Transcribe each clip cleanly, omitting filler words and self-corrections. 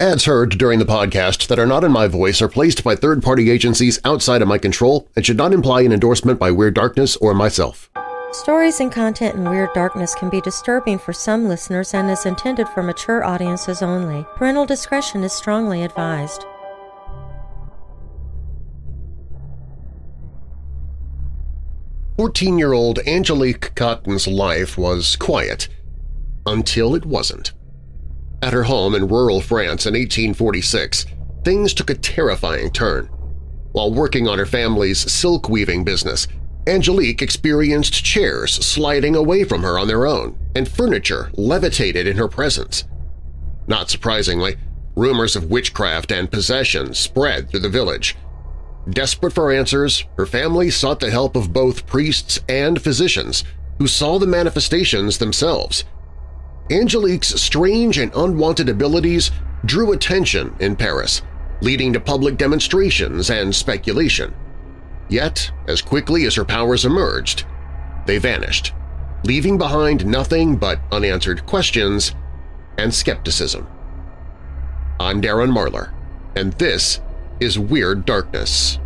Ads heard during the podcast that are not in my voice are placed by third-party agencies outside of my control and should not imply an endorsement by Weird Darkness or myself. Stories and content in Weird Darkness can be disturbing for some listeners and is intended for mature audiences only. Parental discretion is strongly advised. "14-year-old Angelique Cottin's life was quiet until it wasn't. At her home in rural France in 1846, things took a terrifying turn. While working on her family's silk-weaving business, Angelique experienced chairs sliding away from her on their own and furniture levitated in her presence. Not surprisingly, rumors of witchcraft and possession spread through the village. Desperate for answers, her family sought the help of both priests and physicians who saw the manifestations themselves. Angelique's strange and unwanted abilities drew attention in Paris, leading to public demonstrations and speculation. Yet, as quickly as her powers emerged, they vanished, leaving behind nothing but unanswered questions and skepticism. I'm Darren Marlar, and this is Weird Darkness.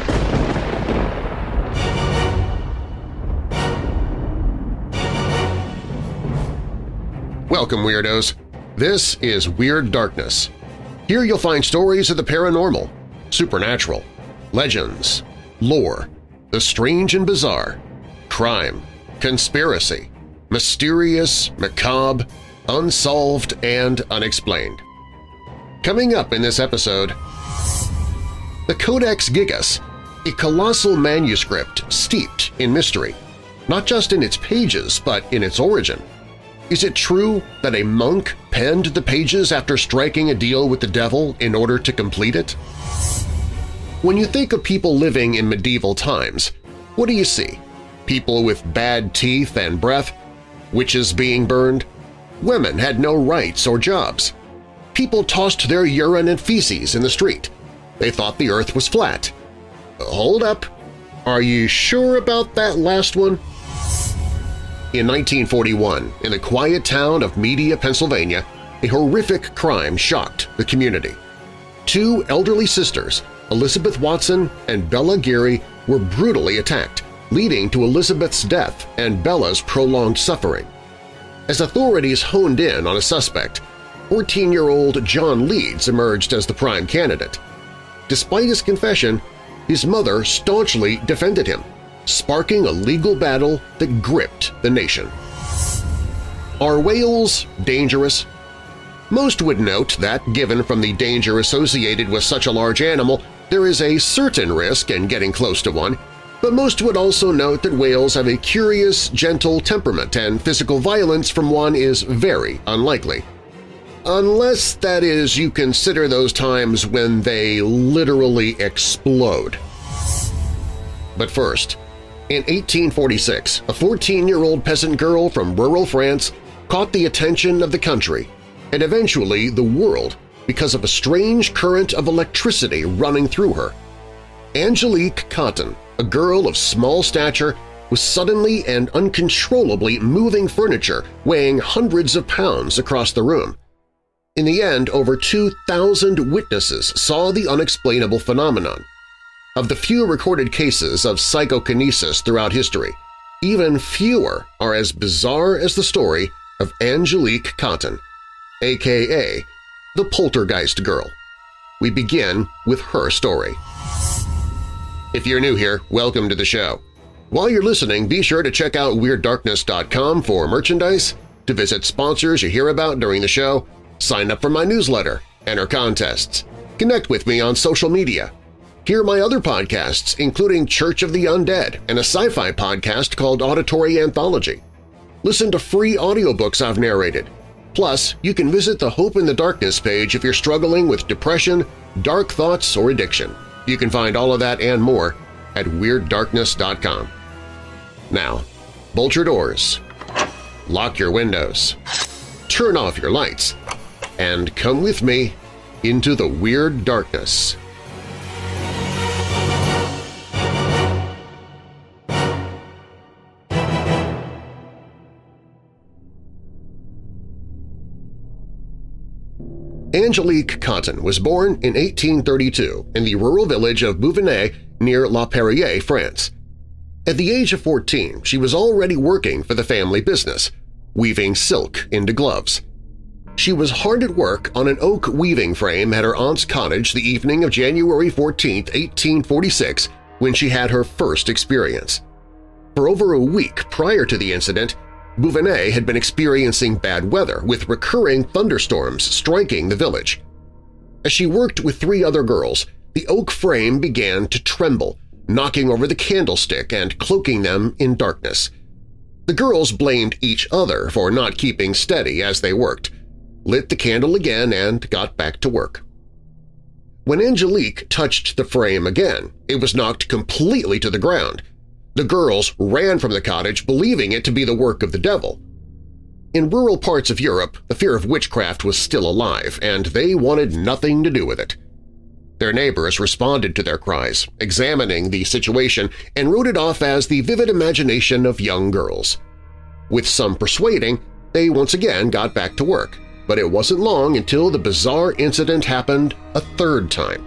Welcome, Weirdos! This is Weird Darkness. Here you'll find stories of the paranormal, supernatural, legends, lore, the strange and bizarre, crime, conspiracy, mysterious, macabre, unsolved, and unexplained. Coming up in this episode, the Codex Gigas, a colossal manuscript steeped in mystery, not just in its pages but in its origin. Is it true that a monk penned the pages after striking a deal with the devil in order to complete it? When you think of people living in medieval times, what do you see? People with bad teeth and breath? Witches being burned? Women had no rights or jobs. People tossed their urine and feces in the street. They thought the earth was flat. Hold up! Are you sure about that last one? In 1941, in the quiet town of Media, Pennsylvania, a horrific crime shocked the community. Two elderly sisters, Elizabeth Watson and Belle Geary, were brutally attacked, leading to Elizabeth's death and Bella's prolonged suffering. As authorities honed in on a suspect, 14-year-old John Leeds emerged as the prime candidate. Despite his confession, his mother staunchly defended him, sparking a legal battle that gripped the nation. Are whales dangerous? Most would note that, given from the danger associated with such a large animal, there is a certain risk in getting close to one, but most would also note that whales have a curious, gentle temperament and physical violence from one is very unlikely. Unless, that is, you consider those times when they literally explode. But first, in 1846, a 14-year-old peasant girl from rural France caught the attention of the country and eventually the world because of a strange current of electricity running through her. Angelique Cottin, a girl of small stature, was suddenly and uncontrollably moving furniture weighing hundreds of pounds across the room. In the end, over 2,000 witnesses saw the unexplainable phenomenon. Of the few recorded cases of psychokinesis throughout history, even fewer are as bizarre as the story of Angelique Cottin, aka the Poltergeist Girl. We begin with her story. If you're new here, welcome to the show. While you're listening, be sure to check out WeirdDarkness.com for merchandise, to visit sponsors you hear about during the show, sign up for my newsletter, enter contests, connect with me on social media, hear my other podcasts including Church of the Undead and a sci-fi podcast called Auditory Anthology. Listen to free audiobooks I've narrated. Plus, you can visit the Hope in the Darkness page if you're struggling with depression, dark thoughts, or addiction. You can find all of that and more at WeirdDarkness.com. Now, bolt your doors, lock your windows, turn off your lights, and come with me into the Weird Darkness. Angelique Cottin was born in 1832 in the rural village of Bouvigny near La Perrier, France. At the age of 14, she was already working for the family business, weaving silk into gloves. She was hard at work on an oak weaving frame at her aunt's cottage the evening of January 14, 1846, when she had her first experience. For over a week prior to the incident, Bouvigny had been experiencing bad weather with recurring thunderstorms striking the village. As she worked with 3 other girls, the oak frame began to tremble, knocking over the candlestick and cloaking them in darkness. The girls blamed each other for not keeping steady as they worked, lit the candle again, and got back to work. When Angelique touched the frame again, it was knocked completely to the ground. The girls ran from the cottage, believing it to be the work of the devil. In rural parts of Europe, the fear of witchcraft was still alive, and they wanted nothing to do with it. Their neighbors responded to their cries, examining the situation, and wrote it off as the vivid imagination of young girls. With some persuading, they once again got back to work, but it wasn't long until the bizarre incident happened a third time.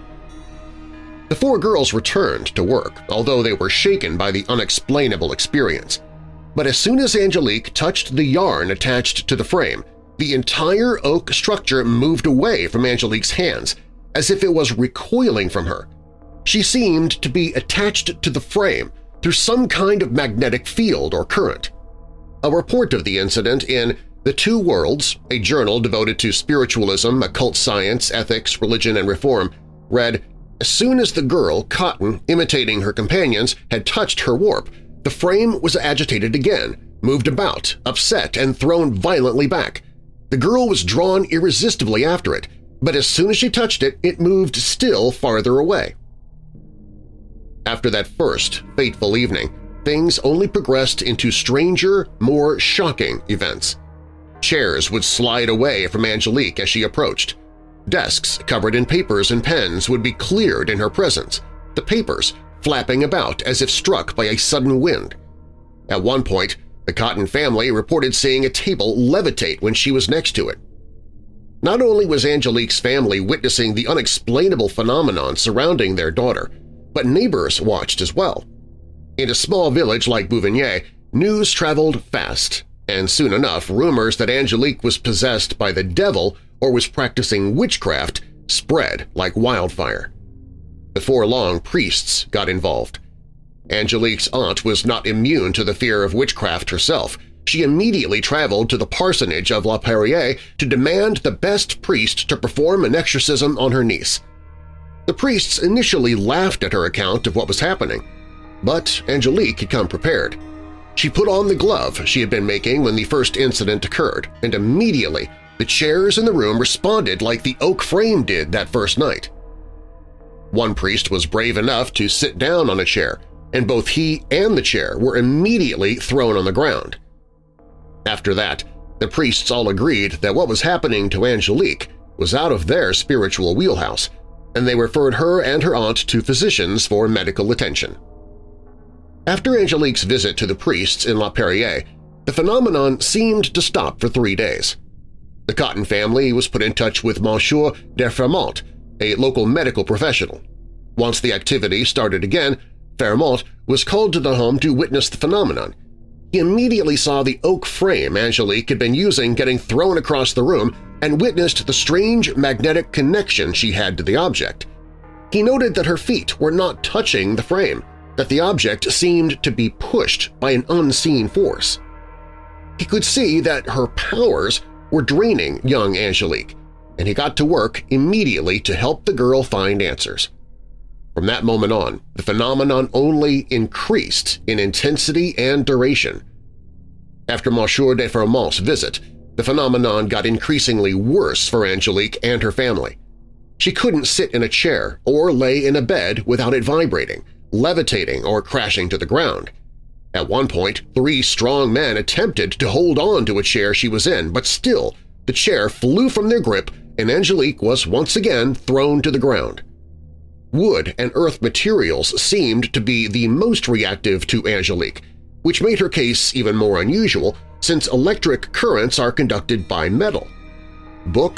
The 4 girls returned to work, although they were shaken by the unexplainable experience. But as soon as Angelique touched the yarn attached to the frame, the entire oak structure moved away from Angelique's hands, as if it was recoiling from her. She seemed to be attached to the frame through some kind of magnetic field or current. A report of the incident in The Two Worlds, a journal devoted to spiritualism, occult science, ethics, religion, and reform, read, "As soon as the girl, Cottin, imitating her companions, had touched her warp, the frame was agitated again, moved about, upset, and thrown violently back. The girl was drawn irresistibly after it, but as soon as she touched it, it moved still farther away." After that first fateful evening, things only progressed into stranger, more shocking events. Chairs would slide away from Angelique as she approached. Desks covered in papers and pens would be cleared in her presence, the papers flapping about as if struck by a sudden wind. At one point, the Cottin family reported seeing a table levitate when she was next to it. Not only was Angelique's family witnessing the unexplainable phenomenon surrounding their daughter, but neighbors watched as well. In a small village like Bouvigny, news traveled fast, and soon enough rumors that Angelique was possessed by the devil or was practicing witchcraft spread like wildfire. Before long, priests got involved. Angelique's aunt was not immune to the fear of witchcraft herself. She immediately traveled to the parsonage of La Perrier to demand the best priest to perform an exorcism on her niece. The priests initially laughed at her account of what was happening, but Angelique had come prepared. She put on the glove she had been making when the first incident occurred, and immediately the chairs in the room responded like the oak frame did that first night. One priest was brave enough to sit down on a chair, and both he and the chair were immediately thrown on the ground. After that, the priests all agreed that what was happening to Angelique was out of their spiritual wheelhouse, and they referred her and her aunt to physicians for medical attention. After Angelique's visit to the priests in La Perrier, the phenomenon seemed to stop for 3 days. The Cottin family was put in touch with Monsieur de Fermont, a local medical professional. Once the activity started again, Fermont was called to the home to witness the phenomenon. He immediately saw the oak frame Angelique had been using getting thrown across the room and witnessed the strange magnetic connection she had to the object. He noted that her feet were not touching the frame, that the object seemed to be pushed by an unseen force. He could see that her powers were draining young Angelique, and he got to work immediately to help the girl find answers. From that moment on, the phenomenon only increased in intensity and duration. After Monsieur de Fermont's visit, the phenomenon got increasingly worse for Angelique and her family. She couldn't sit in a chair or lay in a bed without it vibrating, levitating, or crashing to the ground. At one point, 3 strong men attempted to hold on to a chair she was in, but still the chair flew from their grip and Angelique was once again thrown to the ground. Wood and earth materials seemed to be the most reactive to Angelique, which made her case even more unusual since electric currents are conducted by metal. Books,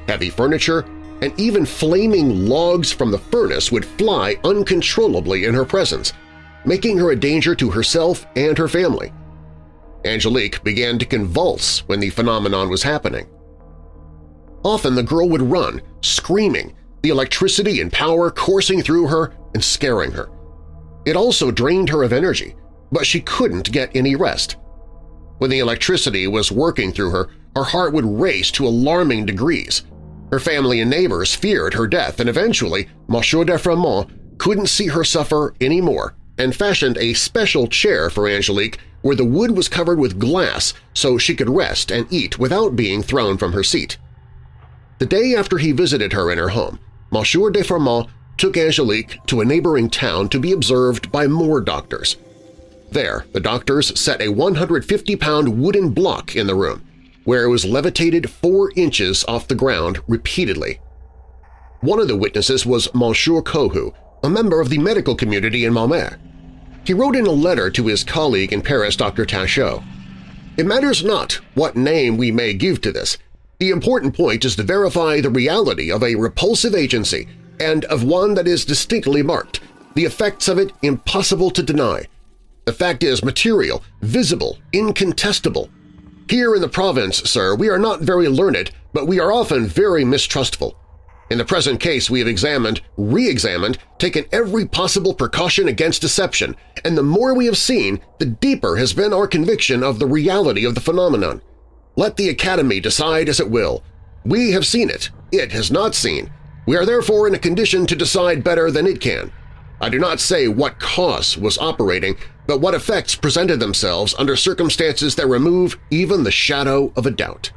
heavy furniture, and even flaming logs from the furnace would fly uncontrollably in her presence, making her a danger to herself and her family. Angelique began to convulse when the phenomenon was happening. Often the girl would run, screaming, the electricity and power coursing through her and scaring her. It also drained her of energy, but she couldn't get any rest. When the electricity was working through her, her heart would race to alarming degrees. Her family and neighbors feared her death, and eventually Monsieur de Fremont couldn't see her suffer anymore and fashioned a special chair for Angelique where the wood was covered with glass so she could rest and eat without being thrown from her seat. The day after he visited her in her home, Monsieur de Fremont took Angelique to a neighboring town to be observed by more doctors. There, the doctors set a 150-pound wooden block in the room, where it was levitated 4 inches off the ground repeatedly. One of the witnesses was Monsieur Cohu, a member of the medical community in Maumere. He wrote in a letter to his colleague in Paris, Dr. Tanchot, "It matters not what name we may give to this. The important point is to verify the reality of a repulsive agency and of one that is distinctly marked, the effects of it impossible to deny. The fact is material, visible, incontestable. Here in the province, sir, we are not very learned, but we are often very mistrustful. In the present case we have examined, re-examined, taken every possible precaution against deception, and the more we have seen, the deeper has been our conviction of the reality of the phenomenon. Let the Academy decide as it will. We have seen it. It has not seen. We are therefore in a condition to decide better than it can. I do not say what cause was operating, but what effects presented themselves under circumstances that remove even the shadow of a doubt."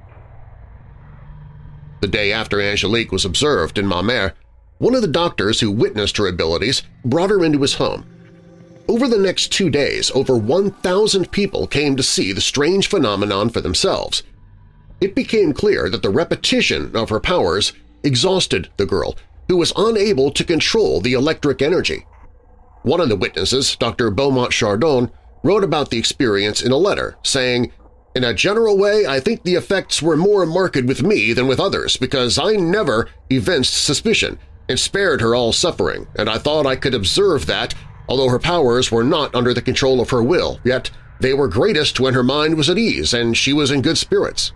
The day after Angelique was observed in Maumere, one of the doctors who witnessed her abilities brought her into his home. Over the next 2 days, over 1,000 people came to see the strange phenomenon for themselves. It became clear that the repetition of her powers exhausted the girl, who was unable to control the electric energy. One of the witnesses, Dr. Beaumont Chardon, wrote about the experience in a letter, saying, "In a general way, I think the effects were more marked with me than with others because I never evinced suspicion and spared her all suffering, and I thought I could observe that, although her powers were not under the control of her will, yet they were greatest when her mind was at ease and she was in good spirits."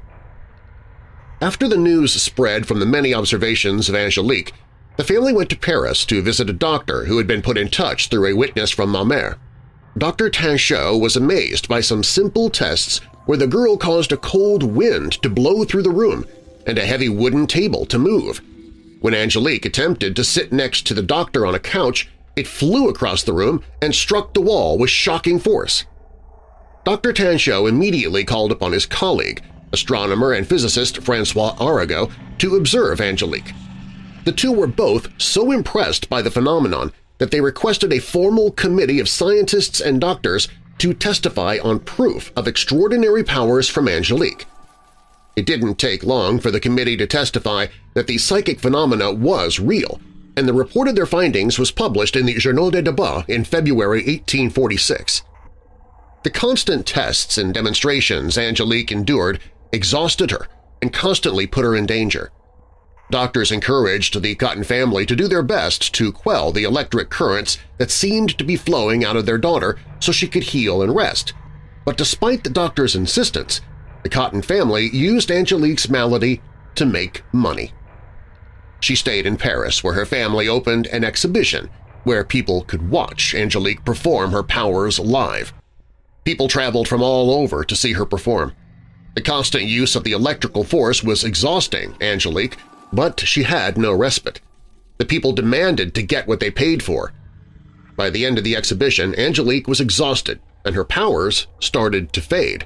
After the news spread from the many observations of Angelique, the family went to Paris to visit a doctor who had been put in touch through a witness from Maumere. Dr. Tanchot was amazed by some simple tests where the girl caused a cold wind to blow through the room and a heavy wooden table to move. When Angelique attempted to sit next to the doctor on a couch, it flew across the room and struck the wall with shocking force. Dr. Tanchot immediately called upon his colleague, astronomer and physicist François Arago, to observe Angelique. The two were both so impressed by the phenomenon that they requested a formal committee of scientists and doctors to testify on proof of extraordinary powers from Angelique. It didn't take long for the committee to testify that the psychic phenomena was real, and the report of their findings was published in the Journal des Débats in February 1846. The constant tests and demonstrations Angelique endured exhausted her and constantly put her in danger. Doctors encouraged the Cottin family to do their best to quell the electric currents that seemed to be flowing out of their daughter so she could heal and rest. But despite the doctor's insistence, the Cottin family used Angelique's malady to make money. She stayed in Paris, where her family opened an exhibition where people could watch Angelique perform her powers live. People traveled from all over to see her perform. The constant use of the electrical force was exhausting Angelique, but she had no respite. The people demanded to get what they paid for. By the end of the exhibition, Angelique was exhausted and her powers started to fade.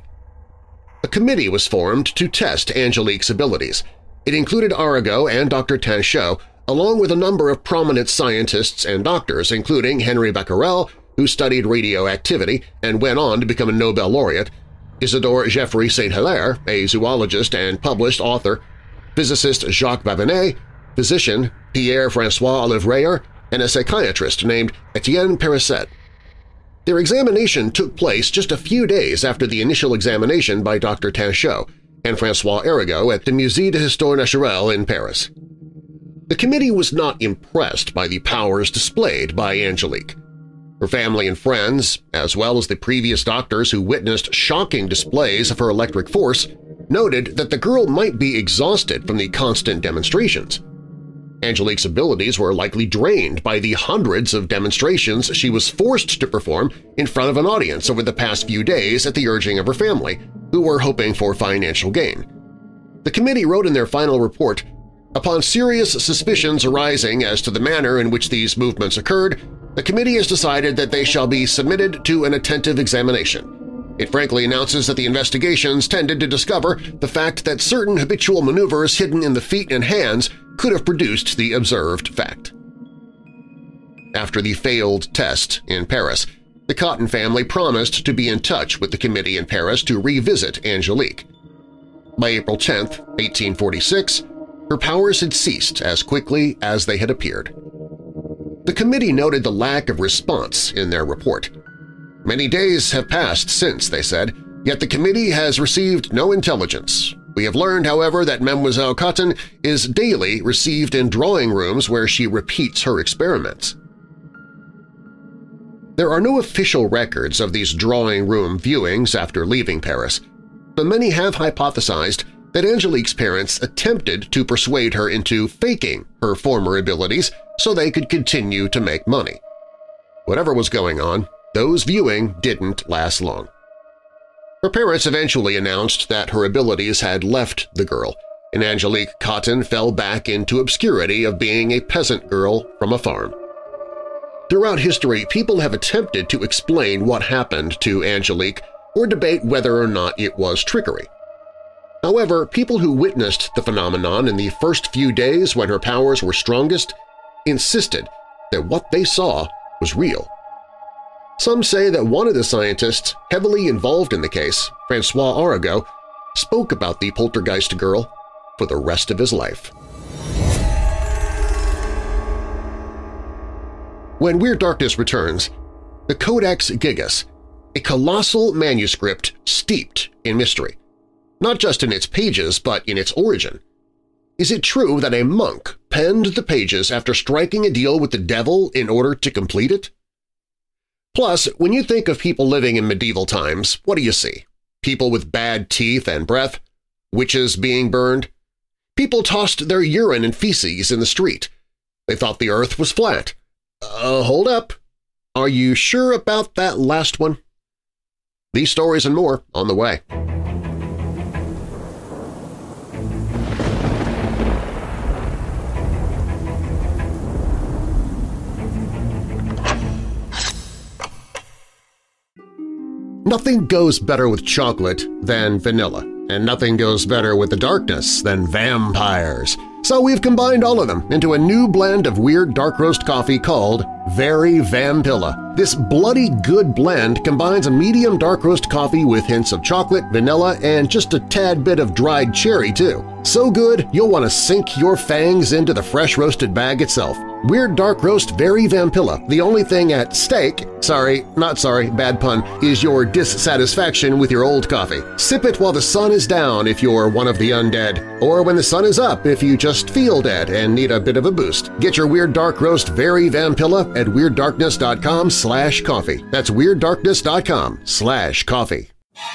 A committee was formed to test Angelique's abilities. It included Arago and Dr. Tanchot, along with a number of prominent scientists and doctors, including Henri Becquerel, who studied radioactivity and went on to become a Nobel laureate, Isidore Geoffroy Saint-Hilaire, a zoologist and published author, physicist Jacques Babinet, physician Pierre-François Olivreyer, and a psychiatrist named Etienne Perisset. Their examination took place just a few days after the initial examination by Dr. Tanchot, and François Arago at the Musée d'Histoire Naturelle in Paris. The committee was not impressed by the powers displayed by Angelique. Her family and friends, as well as the previous doctors who witnessed shocking displays of her electric force, noted that the girl might be exhausted from the constant demonstrations. Angelique's abilities were likely drained by the hundreds of demonstrations she was forced to perform in front of an audience over the past few days at the urging of her family, who were hoping for financial gain. The committee wrote in their final report, "Upon serious suspicions arising as to the manner in which these movements occurred, the committee has decided that they shall be submitted to an attentive examination. It frankly announces that the investigations tended to discover the fact that certain habitual maneuvers hidden in the feet and hands could have produced the observed fact." After the failed test in Paris, the Cottin family promised to be in touch with the committee in Paris to revisit Angelique. By April 10, 1846, her powers had ceased as quickly as they had appeared. The committee noted the lack of response in their report. "Many days have passed since," they said, "yet the committee has received no intelligence. We have learned, however, that Mademoiselle Cottin is daily received in drawing rooms where she repeats her experiments." There are no official records of these drawing room viewings after leaving Paris, but many have hypothesized that Angelique's parents attempted to persuade her into faking her former abilities so they could continue to make money. Whatever was going on, those viewings didn't last long. Her parents eventually announced that her abilities had left the girl, and Angelique Cottin fell back into obscurity of being a peasant girl from a farm. Throughout history, people have attempted to explain what happened to Angelique or debate whether or not it was trickery. However, people who witnessed the phenomenon in the first few days when her powers were strongest insisted that what they saw was real. Some say that one of the scientists heavily involved in the case, François Arago, spoke about the Poltergeist Girl for the rest of his life. When Weird Darkness returns, the Codex Gigas, a colossal manuscript steeped in mystery, not just in its pages but in its origin. Is it true that a monk penned the pages after striking a deal with the devil in order to complete it? Plus, when you think of people living in medieval times, what do you see? People with bad teeth and breath? Witches being burned? People tossed their urine and feces in the street. They thought the earth was flat. Hold up. Are you sure about that last one? These stories and more on the way. Nothing goes better with chocolate than vanilla, and nothing goes better with the darkness than vampires. So we've combined all of them into a new blend of weird dark roast coffee called Very Vampilla. This bloody good blend combines a medium dark roast coffee with hints of chocolate, vanilla, and just a tad bit of dried cherry, too. So good, you'll want to sink your fangs into the fresh roasted bag itself. Weird Dark Roast Very Vampilla, the only thing at stake – bad pun – is your dissatisfaction with your old coffee. Sip it while the sun is down if you're one of the undead, or when the sun is up if you just feel dead and need a bit of a boost. Get your Weird Dark Roast Very Vampilla at WeirdDarkness.com/coffee. That's WeirdDarkness.com/coffee.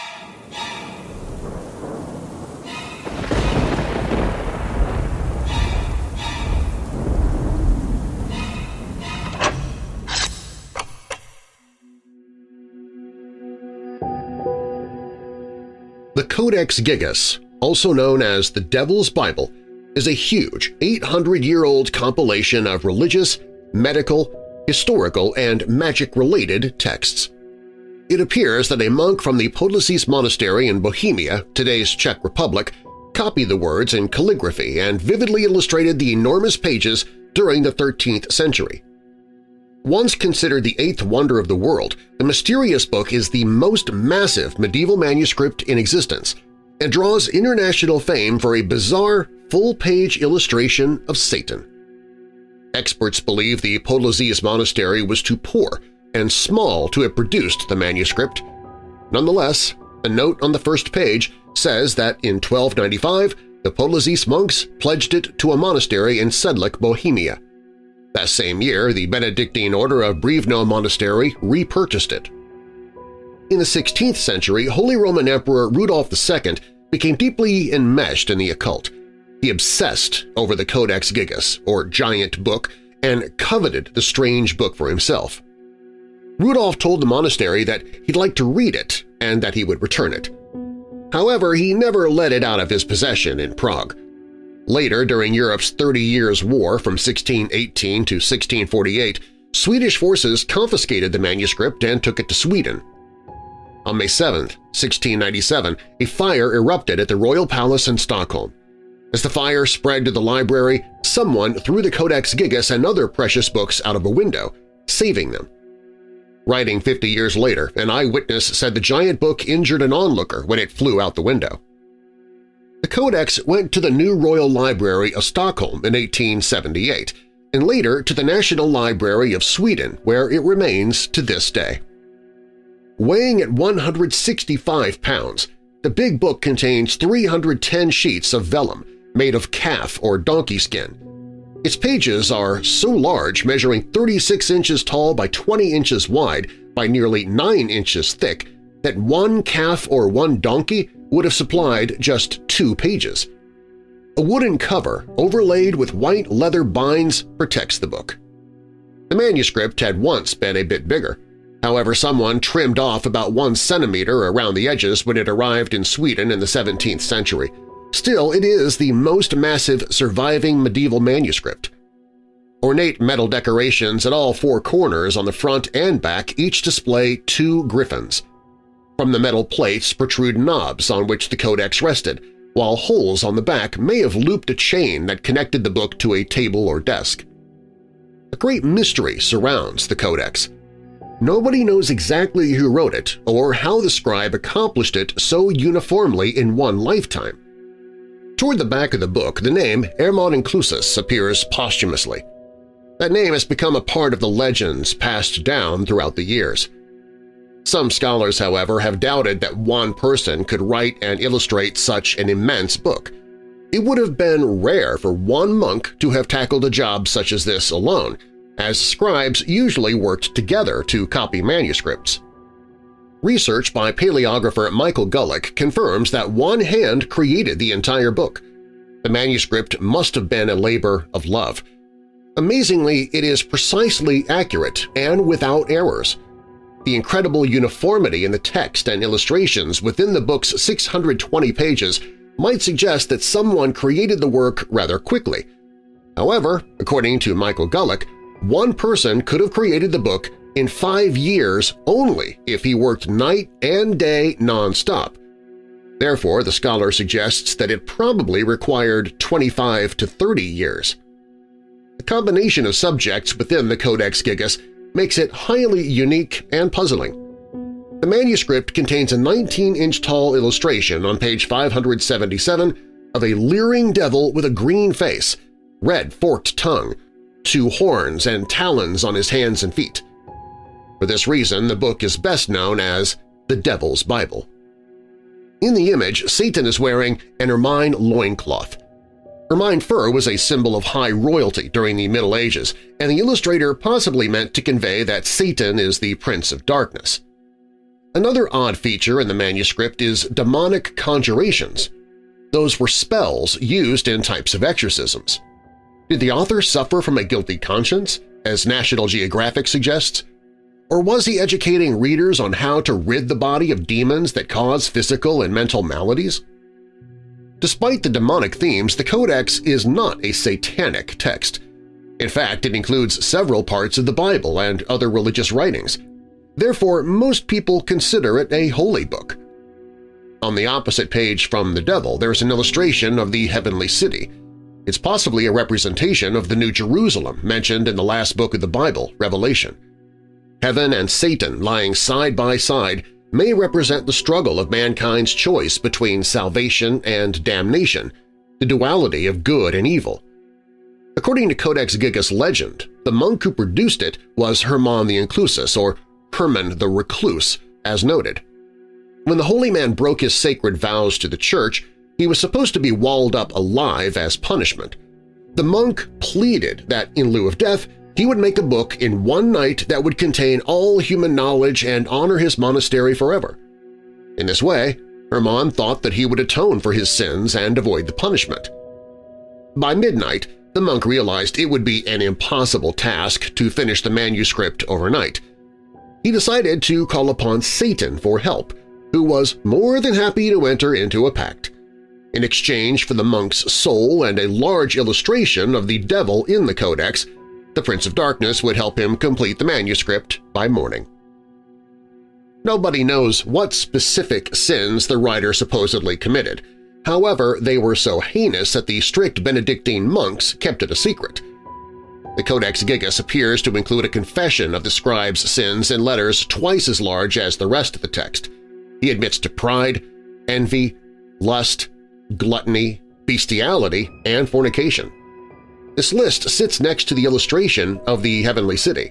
The Codex Gigas, also known as the Devil's Bible, is a huge 800-year-old compilation of religious, medical, historical, and magic-related texts. It appears that a monk from the Podlasis Monastery in Bohemia, today's Czech Republic, copied the words in calligraphy and vividly illustrated the enormous pages during the 13th century. Once considered the eighth wonder of the world, the mysterious book is the most massive medieval manuscript in existence and draws international fame for a bizarre, full-page illustration of Satan. Experts believe the Podlasis Monastery was too poor and small to have produced the manuscript. Nonetheless, A note on the first page says that in 1295 the Polazes monks pledged it to a monastery in Sedlec, Bohemia. That same year, the Benedictine order of Brivno Monastery repurchased it. In the 16th century, Holy Roman Emperor Rudolf II became deeply enmeshed in the occult. He obsessed over the Codex Gigas, or giant book, and coveted the strange book for himself. Rudolf told the monastery that he'd like to read it and that he would return it. However, he never let it out of his possession in Prague. Later, during Europe's 30 Years' War from 1618 to 1648, Swedish forces confiscated the manuscript and took it to Sweden. On May 7, 1697, a fire erupted at the Royal Palace in Stockholm. As the fire spread to the library, someone threw the Codex Gigas and other precious books out of a window, saving them. Writing 50 years later, an eyewitness said the giant book injured an onlooker when it flew out the window. The Codex went to the New Royal Library of Stockholm in 1878, and later to the National Library of Sweden, where it remains to this day. Weighing at 165 pounds, the big book contains 310 sheets of vellum made of calf or donkey skin. Its pages are so large, measuring 36 inches tall by 20 inches wide by nearly 9 inches thick, that one calf or one donkey would have supplied just 2 pages. A wooden cover overlaid with white leather binds protects the book. The manuscript had once been a bit bigger. However, someone trimmed off about 1 centimeter around the edges when it arrived in Sweden in the 17th century. Still, it is the most massive surviving medieval manuscript. Ornate metal decorations at all 4 corners on the front and back each display 2 griffins. From the metal plates protrude knobs on which the codex rested, while holes on the back may have looped a chain that connected the book to a table or desk. A great mystery surrounds the codex. Nobody knows exactly who wrote it or how the scribe accomplished it so uniformly in one lifetime. Toward the back of the book, the name Hermann Inclusus appears posthumously. That name has become a part of the legends passed down throughout the years. Some scholars, however, have doubted that one person could write and illustrate such an immense book. It would have been rare for one monk to have tackled a job such as this alone, as scribes usually worked together to copy manuscripts. Research by paleographer Michael Gullick confirms that one hand created the entire book. The manuscript must have been a labor of love. Amazingly, it is precisely accurate and without errors. The incredible uniformity in the text and illustrations within the book's 620 pages might suggest that someone created the work rather quickly. However, according to Michael Gullick, one person could have created the book in 5 years only if he worked night and day non-stop. Therefore, the scholar suggests that it probably required 25 to 30 years. The combination of subjects within the Codex Gigas makes it highly unique and puzzling. The manuscript contains a 19-inch tall illustration on page 577 of a leering devil with a green face, red forked tongue, 2 horns and talons on his hands and feet. For this reason, the book is best known as the Devil's Bible. In the image, Satan is wearing an ermine loincloth. Ermine fur was a symbol of high royalty during the Middle Ages, and the illustrator possibly meant to convey that Satan is the Prince of Darkness. Another odd feature in the manuscript is demonic conjurations. Those were spells used in types of exorcisms. Did the author suffer from a guilty conscience, as National Geographic suggests? Or was he educating readers on how to rid the body of demons that cause physical and mental maladies? Despite the demonic themes, the Codex is not a satanic text. In fact, it includes several parts of the Bible and other religious writings. Therefore, most people consider it a holy book. On the opposite page from the devil, there's an illustration of the heavenly city. It's possibly a representation of the New Jerusalem mentioned in the last book of the Bible, Revelation. Heaven and Satan lying side by side may represent the struggle of mankind's choice between salvation and damnation, the duality of good and evil. According to Codex Gigas legend, the monk who produced it was Hermann the Inclusus, or Hermann the Recluse, as noted. When the holy man broke his sacred vows to the church, he was supposed to be walled up alive as punishment. The monk pleaded that in lieu of death, he would make a book in one night that would contain all human knowledge and honor his monastery forever. In this way, Hermann thought that he would atone for his sins and avoid the punishment. By midnight, the monk realized it would be an impossible task to finish the manuscript overnight. He decided to call upon Satan for help, who was more than happy to enter into a pact. In exchange for the monk's soul and a large illustration of the devil in the Codex, the Prince of Darkness would help him complete the manuscript by morning. Nobody knows what specific sins the writer supposedly committed. However, they were so heinous that the strict Benedictine monks kept it a secret. The Codex Gigas appears to include a confession of the scribe's sins in letters twice as large as the rest of the text. He admits to pride, envy, lust, gluttony, bestiality, and fornication. This list sits next to the illustration of the heavenly city.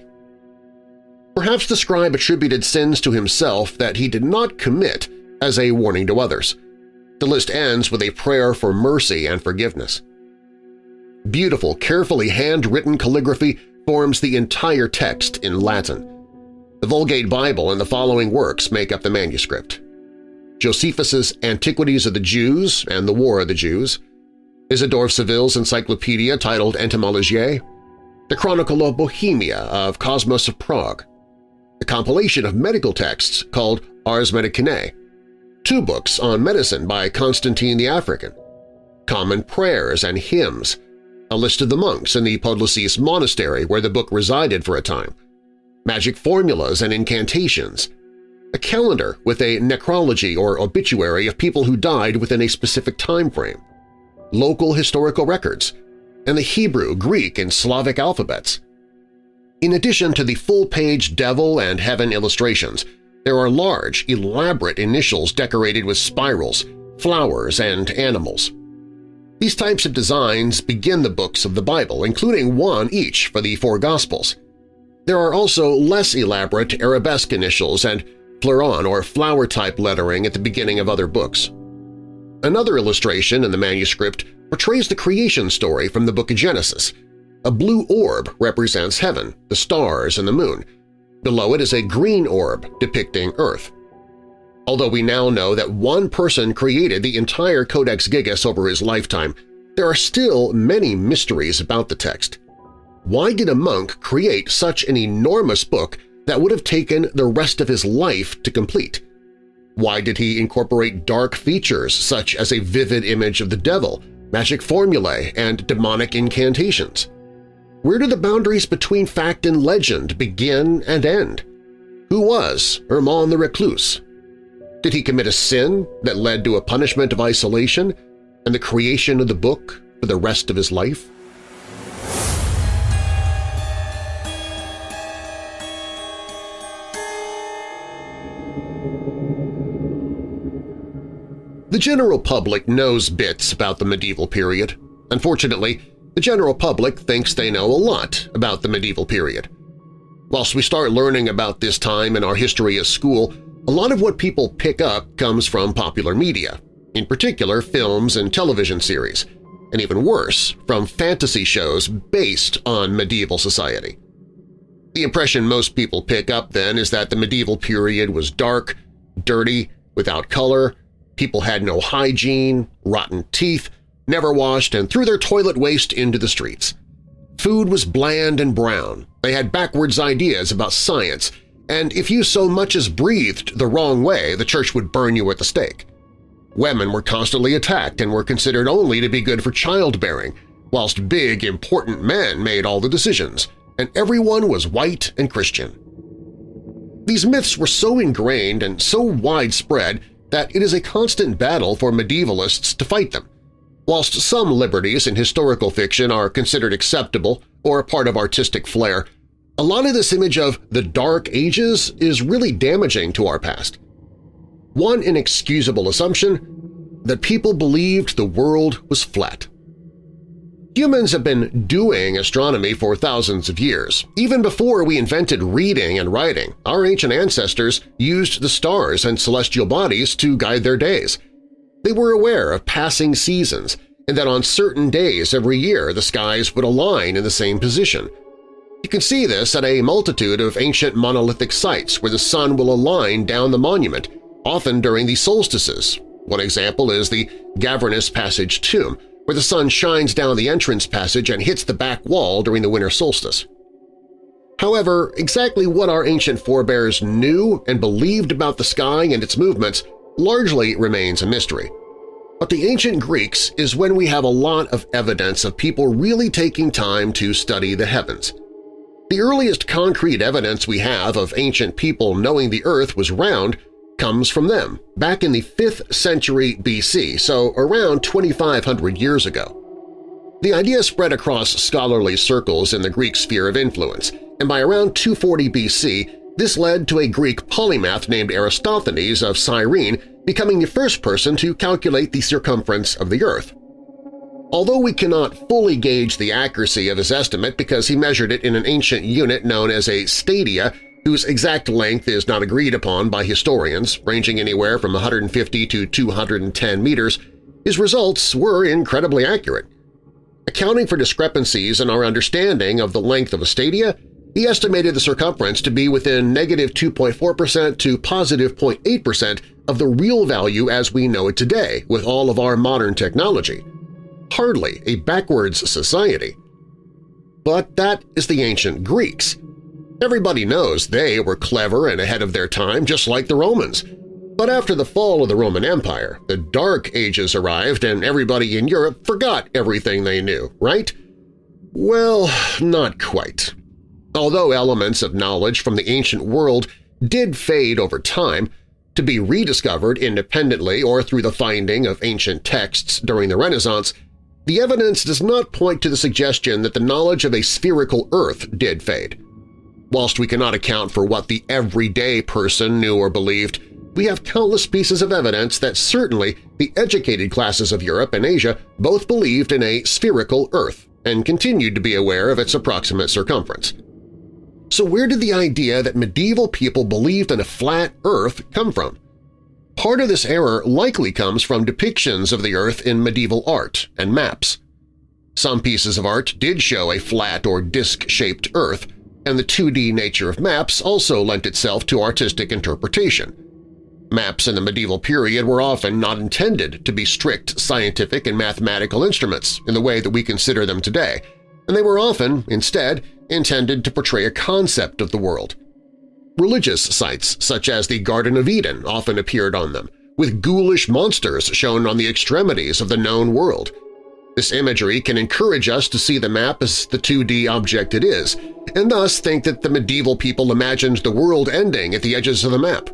Perhaps the scribe attributed sins to himself that he did not commit as a warning to others. The list ends with a prayer for mercy and forgiveness. Beautiful, carefully handwritten calligraphy forms the entire text in Latin. The Vulgate Bible and the following works make up the manuscript: Josephus's Antiquities of the Jews and the War of the Jews, Isidore of Seville's encyclopedia titled Entomologie, the Chronicle of Bohemia of Cosmas of Prague, a compilation of medical texts called Ars Medicinae, 2 books on medicine by Constantine the African, common prayers and hymns, a list of the monks in the Podlasis monastery where the book resided for a time, magic formulas and incantations, a calendar with a necrology or obituary of people who died within a specific time frame, local historical records, and the Hebrew, Greek, and Slavic alphabets. In addition to the full-page devil and heaven illustrations, there are large, elaborate initials decorated with spirals, flowers, and animals. These types of designs begin the books of the Bible, including one each for the 4 Gospels. There are also less elaborate arabesque initials and fleuron or flower-type lettering at the beginning of other books. Another illustration in the manuscript portrays the creation story from the book of Genesis. A blue orb represents heaven, the stars, and the moon. Below it is a green orb depicting Earth. Although we now know that one person created the entire Codex Gigas over his lifetime, there are still many mysteries about the text. Why did a monk create such an enormous book that would have taken the rest of his life to complete? Why did he incorporate dark features such as a vivid image of the devil, magic formulae, and demonic incantations? Where do the boundaries between fact and legend begin and end? Who was Hermann the Recluse? Did he commit a sin that led to a punishment of isolation and the creation of the book for the rest of his life? The general public knows bits about the medieval period. Unfortunately, the general public thinks they know a lot about the medieval period. Whilst we start learning about this time in our history at school, a lot of what people pick up comes from popular media, in particular films and television series, and even worse, from fantasy shows based on medieval society. The impression most people pick up then is that the medieval period was dark, dirty, without color, people had no hygiene, rotten teeth, never washed, and threw their toilet waste into the streets. Food was bland and brown, they had backwards ideas about science, and if you so much as breathed the wrong way, the church would burn you at the stake. Women were constantly attacked and were considered only to be good for childbearing, whilst big, important men made all the decisions, and everyone was white and Christian. These myths were so ingrained and so widespread that it is a constant battle for medievalists to fight them. Whilst some liberties in historical fiction are considered acceptable or a part of artistic flair, a lot of this image of the Dark Ages is really damaging to our past. One inexcusable assumption: that people believed the world was flat. Humans have been doing astronomy for thousands of years. Even before we invented reading and writing, our ancient ancestors used the stars and celestial bodies to guide their days. They were aware of passing seasons and that on certain days every year the skies would align in the same position. You can see this at a multitude of ancient monolithic sites where the sun will align down the monument, often during the solstices. One example is the Gavernus Passage tomb, where the sun shines down the entrance passage and hits the back wall during the winter solstice. However, exactly what our ancient forebears knew and believed about the sky and its movements largely remains a mystery. But the ancient Greeks is when we have a lot of evidence of people really taking time to study the heavens. The earliest concrete evidence we have of ancient people knowing the Earth was round comes from them, back in the 5th century BC, so around 2,500 years ago. The idea spread across scholarly circles in the Greek sphere of influence, and by around 240 BC, this led to a Greek polymath named Eratosthenes of Cyrene becoming the first person to calculate the circumference of the Earth. Although we cannot fully gauge the accuracy of his estimate because he measured it in an ancient unit known as a stadia, whose exact length is not agreed upon by historians, ranging anywhere from 150 to 210 meters, his results were incredibly accurate. Accounting for discrepancies in our understanding of the length of a stadia, he estimated the circumference to be within negative 2.4% to positive 0.8% of the real value as we know it today with all of our modern technology. Hardly a backwards society. But that is the ancient Greeks. Everybody knows they were clever and ahead of their time, just like the Romans. But after the fall of the Roman Empire, the Dark Ages arrived and everybody in Europe forgot everything they knew, right? Well, not quite. Although elements of knowledge from the ancient world did fade over time, to be rediscovered independently or through the finding of ancient texts during the Renaissance, the evidence does not point to the suggestion that the knowledge of a spherical Earth did fade. Whilst we cannot account for what the everyday person knew or believed, we have countless pieces of evidence that certainly the educated classes of Europe and Asia both believed in a spherical Earth and continued to be aware of its approximate circumference. So where did the idea that medieval people believed in a flat Earth come from? Part of this error likely comes from depictions of the Earth in medieval art and maps. Some pieces of art did show a flat or disc-shaped Earth, and the 2D nature of maps also lent itself to artistic interpretation. Maps in the medieval period were often not intended to be strict scientific and mathematical instruments in the way that we consider them today, and they were often, instead, intended to portray a concept of the world. Religious sites such as the Garden of Eden often appeared on them, with ghoulish monsters shown on the extremities of the known world. This imagery can encourage us to see the map as the 2D object it is, and thus think that the medieval people imagined the world ending at the edges of the map.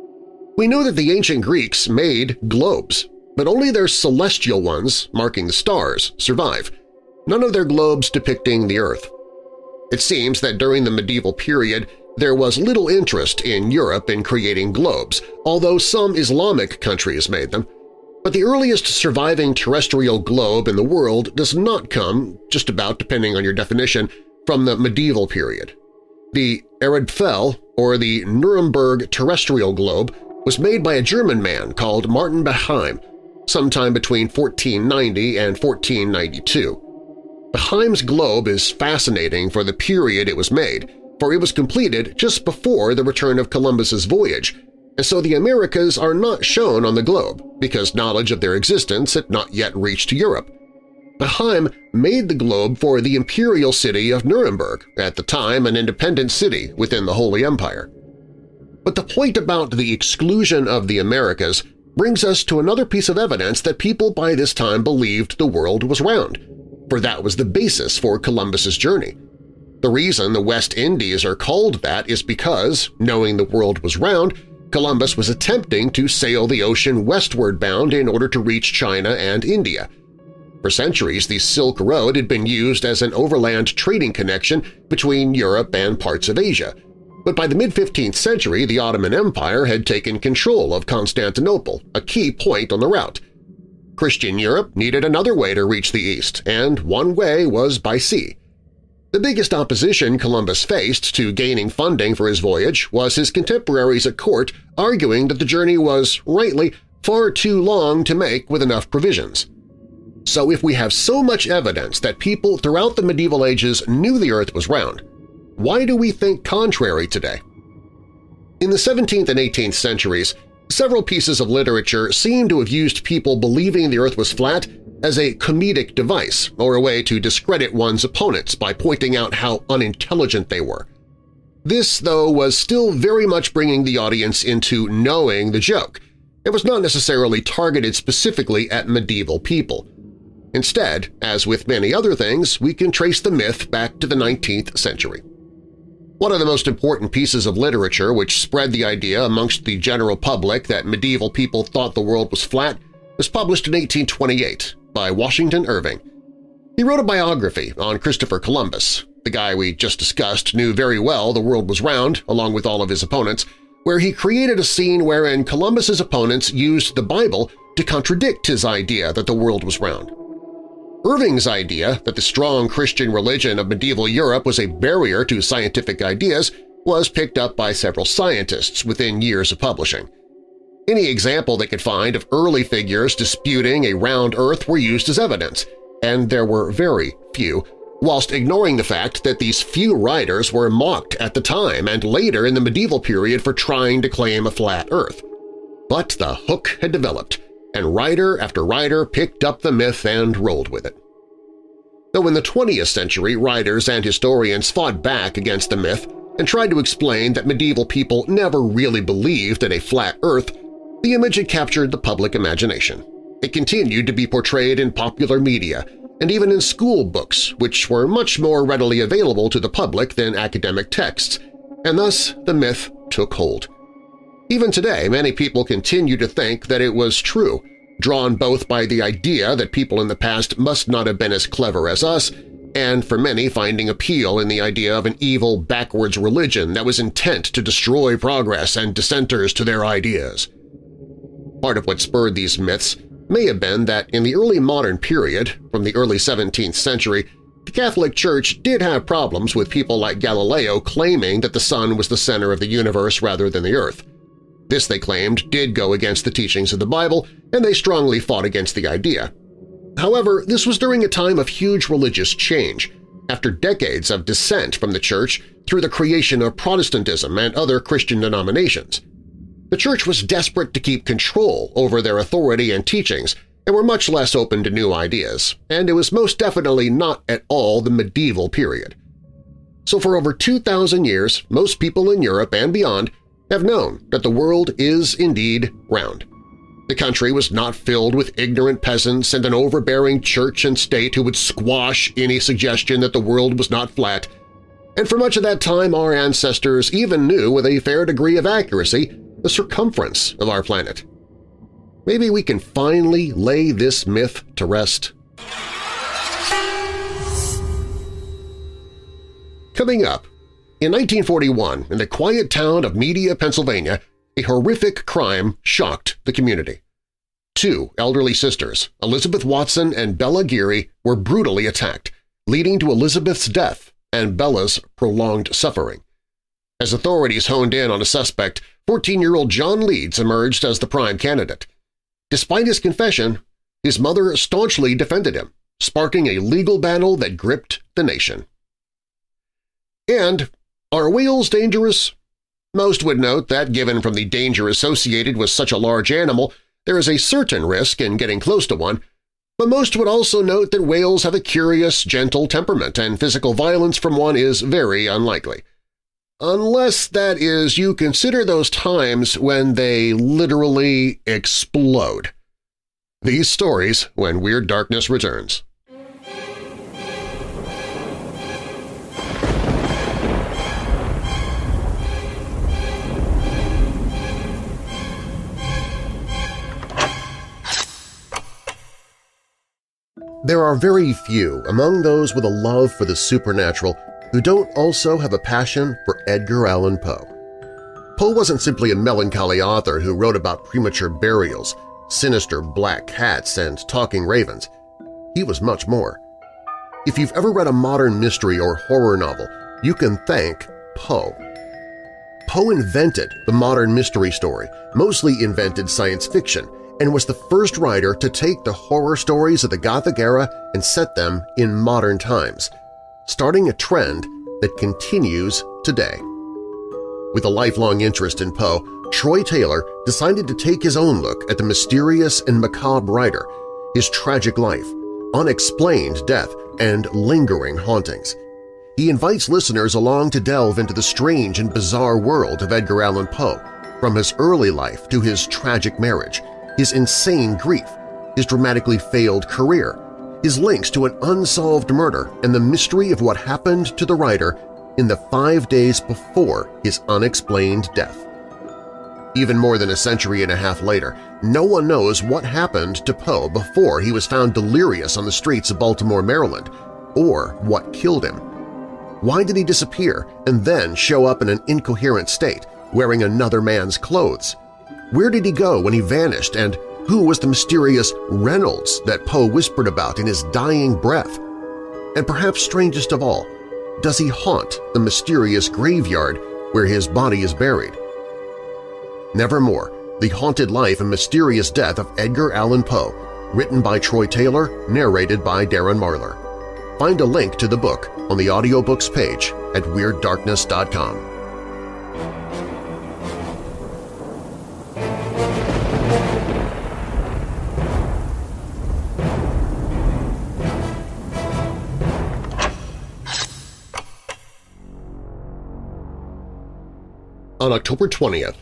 We know that the ancient Greeks made globes, but only their celestial ones, marking the stars, survive, none of their globes depicting the Earth. It seems that during the medieval period there was little interest in Europe in creating globes, although some Islamic countries made them. But the earliest surviving terrestrial globe in the world does not come, just about depending on your definition, from the medieval period. The Erdfell, or the Nuremberg terrestrial globe, was made by a German man called Martin Beheim sometime between 1490 and 1492. Beheim's globe is fascinating for the period it was made, for it was completed just before the return of Columbus's voyage, and so the Americas are not shown on the globe because knowledge of their existence had not yet reached Europe. Beheim made the globe for the imperial city of Nuremberg, at the time an independent city within the Holy Empire. But the point about the exclusion of the Americas brings us to another piece of evidence that people by this time believed the world was round, for that was the basis for Columbus's journey. The reason the West Indies are called that is because, knowing the world was round, Columbus was attempting to sail the ocean westward bound in order to reach China and India. For centuries, the Silk Road had been used as an overland trading connection between Europe and parts of Asia, but by the mid-15th century the Ottoman Empire had taken control of Constantinople, a key point on the route. Christian Europe needed another way to reach the East, and one way was by sea. The biggest opposition Columbus faced to gaining funding for his voyage was his contemporaries at court arguing that the journey was, rightly, far too long to make with enough provisions. So if we have so much evidence that people throughout the medieval ages knew the Earth was round, why do we think contrary today? In the 17th and 18th centuries, several pieces of literature seem to have used people believing the Earth was flat as a comedic device or a way to discredit one's opponents by pointing out how unintelligent they were. This, though, was still very much bringing the audience into knowing the joke. It was not necessarily targeted specifically at medieval people. Instead, as with many other things, we can trace the myth back to the 19th century. One of the most important pieces of literature which spread the idea amongst the general public that medieval people thought the world was flat was published in 1828 by Washington Irving. He wrote a biography on Christopher Columbus. The guy we just discussed knew very well the world was round, along with all of his opponents, where he created a scene wherein Columbus's opponents used the Bible to contradict his idea that the world was round. Irving's idea that the strong Christian religion of medieval Europe was a barrier to scientific ideas was picked up by several scientists within years of publishing. Any example they could find of early figures disputing a round Earth were used as evidence, and there were very few, whilst ignoring the fact that these few writers were mocked at the time and later in the medieval period for trying to claim a flat Earth. But the hook had developed, and writer after writer picked up the myth and rolled with it. Though in the 20th century writers and historians fought back against the myth and tried to explain that medieval people never really believed in a flat Earth, the image had captured the public imagination. It continued to be portrayed in popular media and even in school books, which were much more readily available to the public than academic texts, and thus the myth took hold. Even today, many people continue to think that it was true, drawn both by the idea that people in the past must not have been as clever as us, and for many finding appeal in the idea of an evil, backwards religion that was intent to destroy progress and dissenters to their ideas. Part of what spurred these myths may have been that in the early modern period, from the early 17th century, the Catholic Church did have problems with people like Galileo claiming that the sun was the center of the universe rather than the Earth. This, they claimed, did go against the teachings of the Bible, and they strongly fought against the idea. However, this was during a time of huge religious change, after decades of dissent from the Church through the creation of Protestantism and other Christian denominations. The Church was desperate to keep control over their authority and teachings and were much less open to new ideas, and it was most definitely not at all the medieval period. So for over 2,000 years, most people in Europe and beyond have known that the world is indeed round. The country was not filled with ignorant peasants and an overbearing church and state who would squash any suggestion that the world was not flat, and for much of that time our ancestors even knew with a fair degree of accuracy the circumference of our planet. Maybe we can finally lay this myth to rest. Coming up, in 1941, in the quiet town of Media, Pennsylvania, a horrific crime shocked the community. Two elderly sisters, Elizabeth Watson and Belle Geary, were brutally attacked, leading to Elizabeth's death and Bella's prolonged suffering. As authorities honed in on a suspect, 14-year-old John Leeds emerged as the prime candidate. Despite his confession, his mother staunchly defended him, sparking a legal battle that gripped the nation. And are whales dangerous? Most would note that, given from the danger associated with such a large animal, there is a certain risk in getting close to one, but most would also note that whales have a curious, gentle temperament and physical violence from one is very unlikely. Unless, that is, you consider those times when they literally explode. These stories when Weird Darkness returns. There are very few among those with a love for the supernatural who don't also have a passion for Edgar Allan Poe. Poe wasn't simply a melancholy author who wrote about premature burials. sinister black cats and talking ravens. He was much more. If you've ever read a modern mystery or horror novel, you can thank Poe. Poe invented the modern mystery story, mostly invented science fiction, and was the first writer to take the horror stories of the Gothic era and set them in modern times, starting a trend that continues today. With a lifelong interest in Poe, Troy Taylor decided to take his own look at the mysterious and macabre writer, his tragic life, unexplained death, and lingering hauntings. He invites listeners along to delve into the strange and bizarre world of Edgar Allan Poe, from his early life to his tragic marriage, his insane grief, his dramatically failed career, his links to an unsolved murder, and the mystery of what happened to the writer in the 5 days before his unexplained death. Even more than a century and a half later, no one knows what happened to Poe before he was found delirious on the streets of Baltimore, Maryland, or what killed him. Why did he disappear and then show up in an incoherent state, wearing another man's clothes? Where did he go when he vanished, and who was the mysterious Reynolds that Poe whispered about in his dying breath? And perhaps strangest of all, does he haunt the mysterious graveyard where his body is buried? Nevermore, The Haunted Life and Mysterious Death of Edgar Allan Poe, written by Troy Taylor, narrated by Darren Marlar. Find a link to the book on the audiobooks page at WeirdDarkness.com. On October 20th,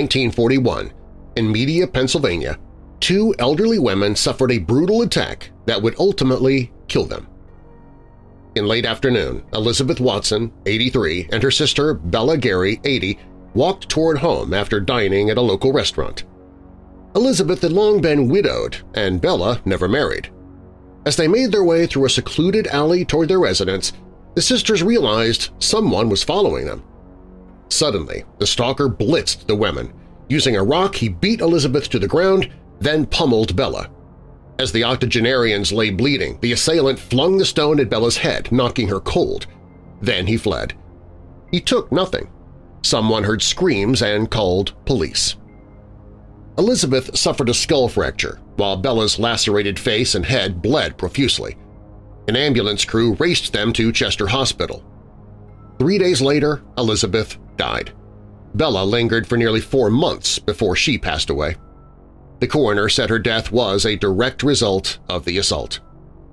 1941, in Media, Pennsylvania, 2 elderly women suffered a brutal attack that would ultimately kill them. In late afternoon, Elizabeth Watson, 83, and her sister Belle Geary, 80, walked toward home after dining at a local restaurant. Elizabeth had long been widowed and Bella never married. As they made their way through a secluded alley toward their residence, the sisters realized someone was following them. Suddenly, the stalker blitzed the women. Using a rock, he beat Elizabeth to the ground, then pummeled Bella. As the octogenarians lay bleeding, the assailant flung the stone at Bella's head, knocking her cold. Then he fled. He took nothing. Someone heard screams and called police. Elizabeth suffered a skull fracture, while Bella's lacerated face and head bled profusely. An ambulance crew raced them to Chester Hospital. 3 days later, Elizabeth died. Bella lingered for nearly 4 months before she passed away. The coroner said her death was a direct result of the assault.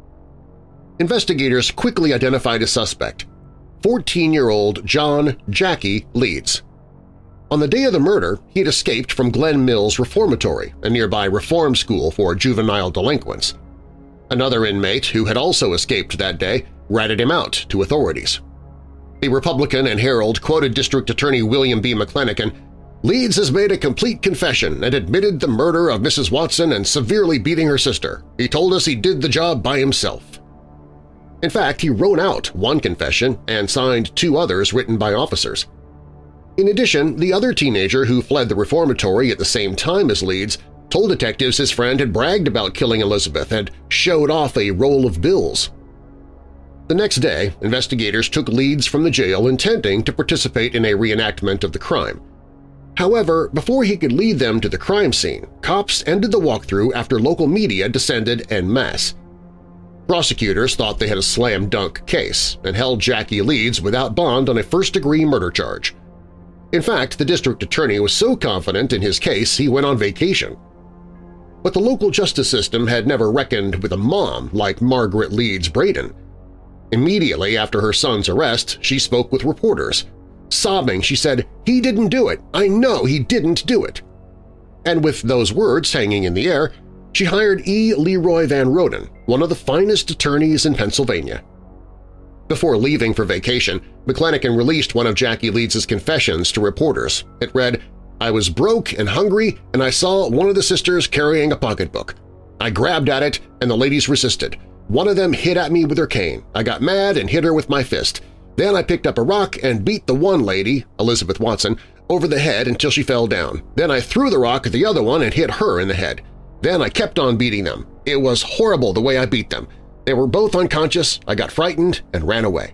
Investigators quickly identified a suspect, 14-year-old John "Jackie" Leeds. On the day of the murder, he had escaped from Glen Mills Reformatory, a nearby reform school for juvenile delinquents. Another inmate who had also escaped that day ratted him out to authorities. The Republican and Herald quoted District Attorney William B. McClanahan, "Leeds has made a complete confession and admitted the murder of Mrs. Watson and severely beating her sister. He told us he did the job by himself." In fact, he wrote out one confession and signed 2 others written by officers. In addition, the other teenager who fled the reformatory at the same time as Leeds told detectives his friend had bragged about killing Elizabeth and showed off a roll of bills. The next day, investigators took Leeds from the jail intending to participate in a reenactment of the crime. However, before he could lead them to the crime scene, cops ended the walkthrough after local media descended en masse. Prosecutors thought they had a slam-dunk case and held Jackie Leeds without bond on a first-degree murder charge. In fact, the district attorney was so confident in his case he went on vacation. But the local justice system had never reckoned with a mom like Margaret Leeds Braden. Immediately after her son's arrest, she spoke with reporters. Sobbing, she said, "He didn't do it. I know he didn't do it." And with those words hanging in the air, she hired E. Leroy Van Roden, one of the finest attorneys in Pennsylvania. Before leaving for vacation, McClanahan released one of Jackie Leeds' confessions to reporters. It read, "I was broke and hungry, and I saw one of the sisters carrying a pocketbook. I grabbed at it, and the ladies resisted. One of them hit at me with her cane. I got mad and hit her with my fist. Then I picked up a rock and beat the one lady, Elizabeth Watson, over the head until she fell down. Then I threw the rock at the other one and hit her in the head. Then I kept on beating them. It was horrible the way I beat them. They were both unconscious, I got frightened, and ran away."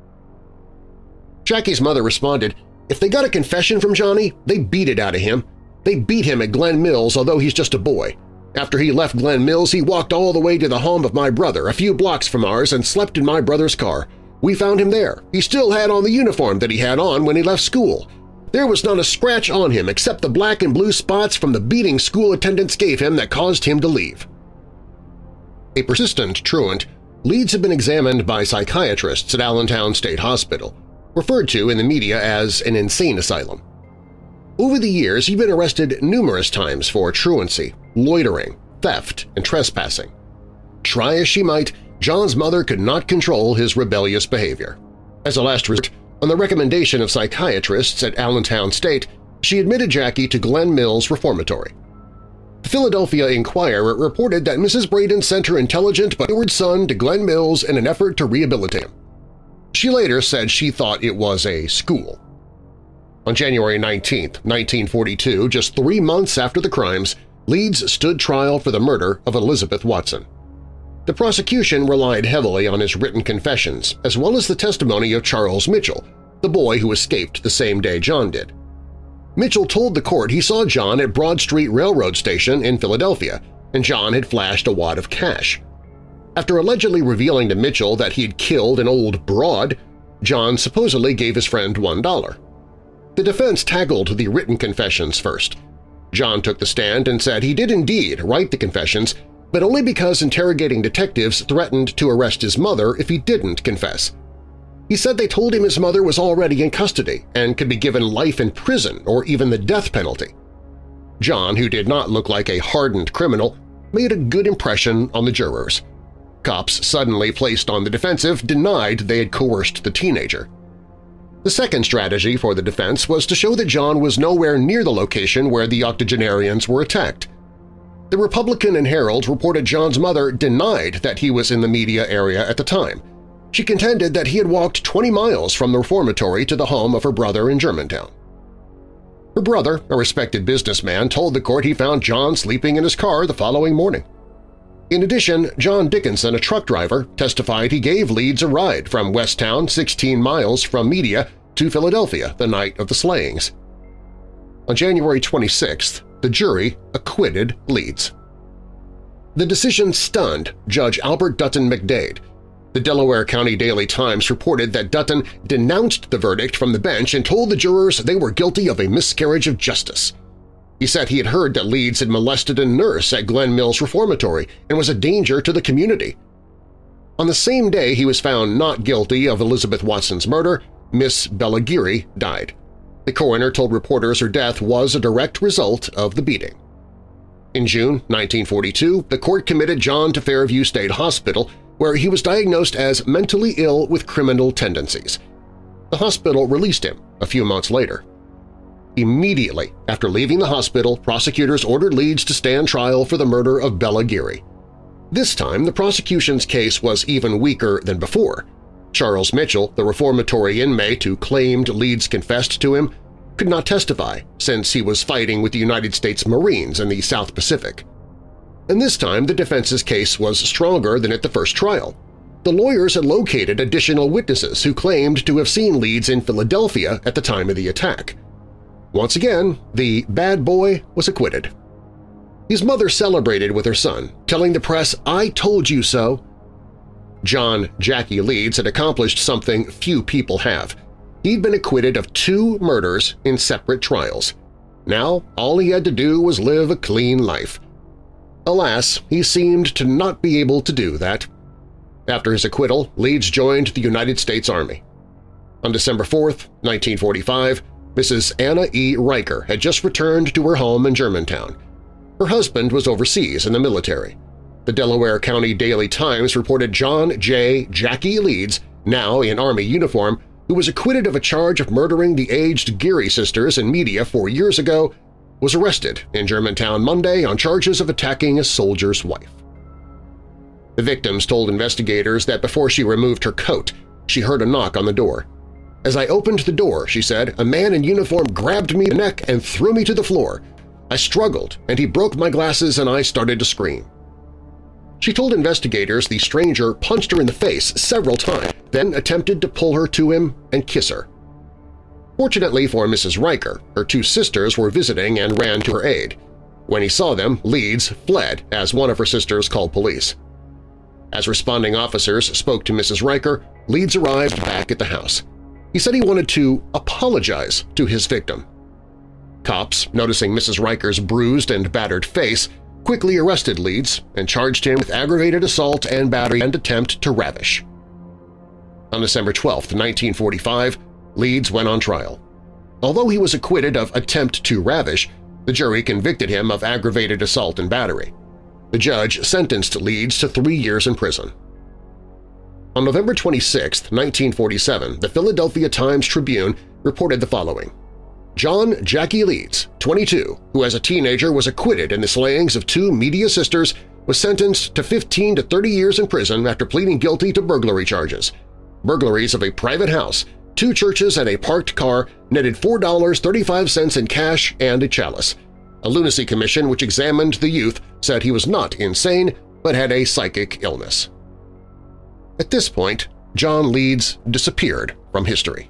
Jackie's mother responded, "If they got a confession from Johnny, they beat it out of him. They beat him at Glen Mills, although he's just a boy. After he left Glen Mills, he walked all the way to the home of my brother, a few blocks from ours, and slept in my brother's car. We found him there. He still had on the uniform that he had on when he left school. There was not a scratch on him except the black and blue spots from the beating school attendants gave him that caused him to leave." A persistent truant, Leeds had been examined by psychiatrists at Allentown State Hospital, referred to in the media as an insane asylum. Over the years, he'd been arrested numerous times for truancy, loitering, theft, and trespassing. Try as she might, John's mother could not control his rebellious behavior. As a last resort, on the recommendation of psychiatrists at Allentown State, she admitted Jackie to Glen Mills Reformatory. The Philadelphia Inquirer reported that Mrs. Braden sent her intelligent but wayward son to Glen Mills in an effort to rehabilitate him. She later said she thought it was a school. On January 19, 1942, just 3 months after the crimes, Leeds stood trial for the murder of Elizabeth Watson. The prosecution relied heavily on his written confessions, as well as the testimony of Charles Mitchell, the boy who escaped the same day John did. Mitchell told the court he saw John at Broad Street Railroad Station in Philadelphia, and John had flashed a wad of cash. After allegedly revealing to Mitchell that he had killed an old broad, John supposedly gave his friend $1. The defense tackled the written confessions first. John took the stand and said he did indeed write the confessions, but only because interrogating detectives threatened to arrest his mother if he didn't confess. He said they told him his mother was already in custody and could be given life in prison or even the death penalty. John, who did not look like a hardened criminal, made a good impression on the jurors. Cops, suddenly placed on the defensive, denied they had coerced the teenager. The second strategy for the defense was to show that John was nowhere near the location where the octogenarians were attacked. The Republican and Herald reported John's mother denied that he was in the media area at the time. She contended that he had walked 20 miles from the reformatory to the home of her brother in Germantown. Her brother, a respected businessman, told the court he found John sleeping in his car the following morning. In addition, John Dickinson, a truck driver, testified he gave Leeds a ride from Westtown 16 miles from Media to Philadelphia the night of the slayings. On January 26th, the jury acquitted Leeds. The decision stunned Judge Albert Dutton McDade. The Delaware County Daily Times reported that Dutton denounced the verdict from the bench and told the jurors they were guilty of a miscarriage of justice. He said he had heard that Leeds had molested a nurse at Glen Mills Reformatory and was a danger to the community. On the same day he was found not guilty of Elizabeth Watson's murder, Miss Belle Geary died. The coroner told reporters her death was a direct result of the beating. In June 1942, the court committed John to Fairview State Hospital, where he was diagnosed as mentally ill with criminal tendencies. The hospital released him a few months later. Immediately after leaving the hospital, prosecutors ordered Leeds to stand trial for the murder of Belle Geary. This time, the prosecution's case was even weaker than before. Charles Mitchell, the reformatory inmate who claimed Leeds confessed to him, could not testify since he was fighting with the United States Marines in the South Pacific. And this time the defense's case was stronger than at the first trial. The lawyers had located additional witnesses who claimed to have seen Leeds in Philadelphia at the time of the attack. Once again, the bad boy was acquitted. His mother celebrated with her son, telling the press, "I told you so." John Jackie Leeds had accomplished something few people have. He'd been acquitted of 2 murders in separate trials. Now all he had to do was live a clean life. Alas, he seemed to not be able to do that. After his acquittal, Leeds joined the United States Army. On December 4, 1945, Mrs. Anna E. Riker had just returned to her home in Germantown. Her husband was overseas in the military. The Delaware County Daily Times reported John J. Jackie Leeds, now in Army uniform, who was acquitted of a charge of murdering the aged Geary sisters in Media 4 years ago, was arrested in Germantown Monday on charges of attacking a soldier's wife. The victims told investigators that before she removed her coat, she heard a knock on the door. "As I opened the door," she said, "a man in uniform grabbed me by the neck and threw me to the floor. I struggled, and he broke my glasses and I started to scream." She told investigators the stranger punched her in the face several times, then attempted to pull her to him and kiss her. Fortunately for Mrs. Riker, her two sisters were visiting and ran to her aid. When he saw them, Leeds fled as one of her sisters called police. As responding officers spoke to Mrs. Riker, Leeds arrived back at the house. He said he wanted to apologize to his victim. Cops, noticing Mrs. Riker's bruised and battered face, quickly arrested Leeds and charged him with aggravated assault and battery and attempt to ravish. On December 12, 1945, Leeds went on trial. Although he was acquitted of attempt to ravish, the jury convicted him of aggravated assault and battery. The judge sentenced Leeds to 3 years in prison. On November 26, 1947, the Philadelphia Times-Tribune reported the following. John Jackie Leeds, 22, who as a teenager was acquitted in the slayings of 2 media sisters, was sentenced to 15 to 30 years in prison after pleading guilty to burglary charges. Burglaries of a private house, 2 churches, and a parked car netted $4.35 in cash and a chalice. A lunacy commission which examined the youth said he was not insane but had a psychic illness. At this point, John Leeds disappeared from history.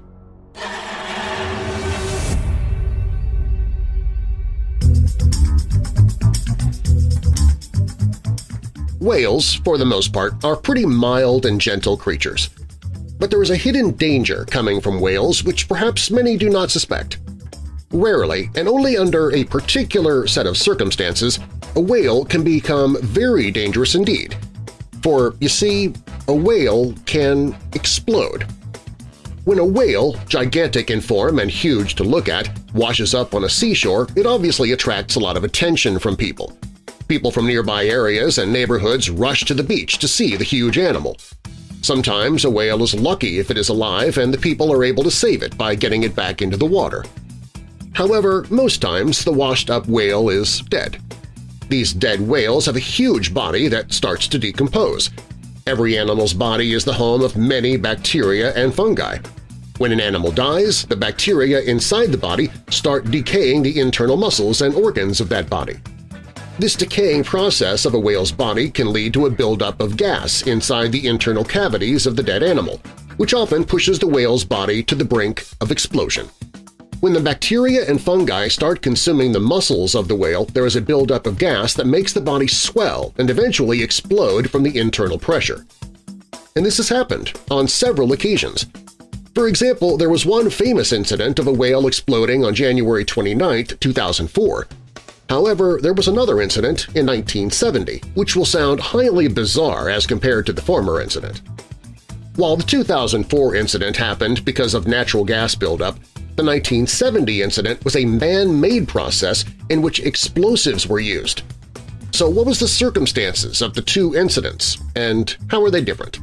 Whales, for the most part, are pretty mild and gentle creatures. But there is a hidden danger coming from whales which perhaps many do not suspect. Rarely, and only under a particular set of circumstances, a whale can become very dangerous indeed. For, you see, a whale can explode. When a whale, gigantic in form and huge to look at, washes up on a seashore, it obviously attracts a lot of attention from people. People from nearby areas and neighborhoods rush to the beach to see the huge animal. Sometimes a whale is lucky if it is alive and the people are able to save it by getting it back into the water. However, most times the washed-up whale is dead. These dead whales have a huge body that starts to decompose. Every animal's body is the home of many bacteria and fungi. When an animal dies, the bacteria inside the body start decaying the internal muscles and organs of that body. This decaying process of a whale's body can lead to a buildup of gas inside the internal cavities of the dead animal, which often pushes the whale's body to the brink of explosion. When the bacteria and fungi start consuming the muscles of the whale, there is a buildup of gas that makes the body swell and eventually explode from the internal pressure. And this has happened on several occasions. For example, there was one famous incident of a whale exploding on January 29, 2004. However, there was another incident in 1970, which will sound highly bizarre as compared to the former incident. While the 2004 incident happened because of natural gas buildup, the 1970 incident was a man-made process in which explosives were used. So what was the circumstances of the two incidents, and how are they different?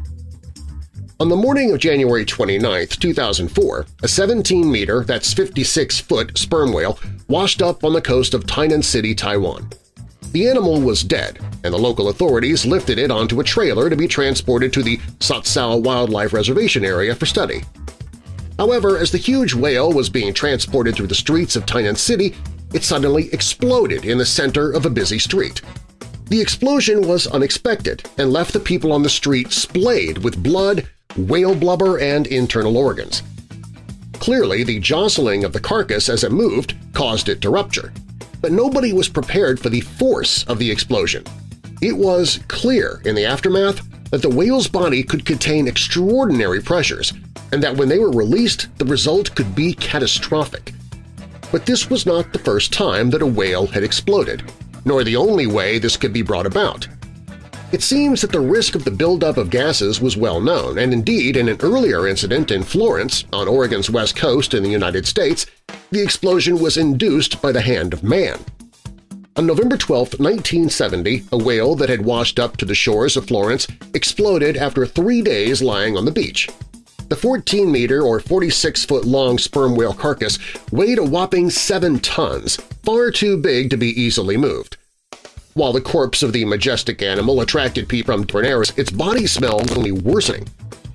On the morning of January 29, 2004, a 17-meter, that's 56-foot sperm whale washed up on the coast of Tainan City, Taiwan. The animal was dead, and the local authorities lifted it onto a trailer to be transported to the Satsao Wildlife Reservation area for study. However, as the huge whale was being transported through the streets of Tainan City, it suddenly exploded in the center of a busy street. The explosion was unexpected and left the people on the street splayed with blood, whale blubber, and internal organs. Clearly, the jostling of the carcass as it moved caused it to rupture, but nobody was prepared for the force of the explosion. It was clear in the aftermath that the whale's body could contain extraordinary pressures and that when they were released, the result could be catastrophic. But this was not the first time that a whale had exploded, nor the only way this could be brought about. It seems that the risk of the buildup of gases was well known, and indeed in an earlier incident in Florence, on Oregon's west coast in the United States, the explosion was induced by the hand of man. On November 12, 1970, a whale that had washed up to the shores of Florence exploded after 3 days lying on the beach. The 14-meter or 46-foot-long sperm whale carcass weighed a whopping 7 tons, far too big to be easily moved. While the corpse of the majestic animal attracted people from different areas, its body smell was only worsening.